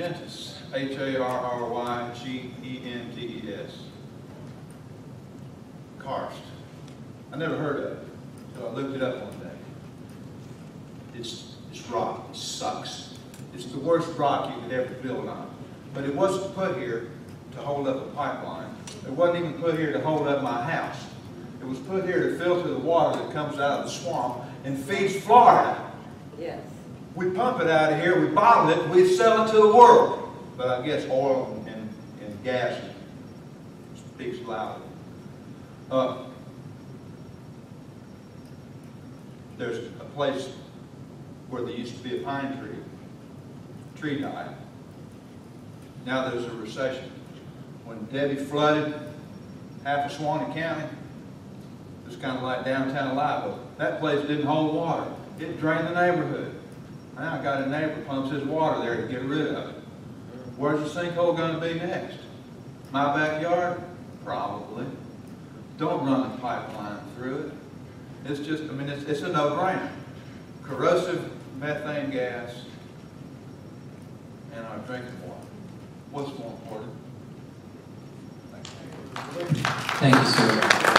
Gentes, Harrygentes. Karst. I never heard of it, so I looked it up one day. It's rock. It sucks. It's the worst rock you could ever build on. But it wasn't put here to hold up a pipeline. It wasn't even put here to hold up my house. It was put here to filter the water that comes out of the swamp and feeds Florida. Yes. We pump it out of here, we bottle it, we sell it to the world. But I guess oil and gas speaks louder. There's a place where there used to be a pine tree. Tree died. Now there's a recession. When Debbie flooded half of Suwannee County, it was kind of like downtown Live. That place didn't hold water. It drained the neighborhood. Now I got a neighbor pumps his water there to get rid of it. Where's the sinkhole going to be next? My backyard? Probably. Don't run a pipeline through it. It's just, I mean, it's a no-brainer. Corrosive methane gas and our drinking water. What's more important? Thank you, sir.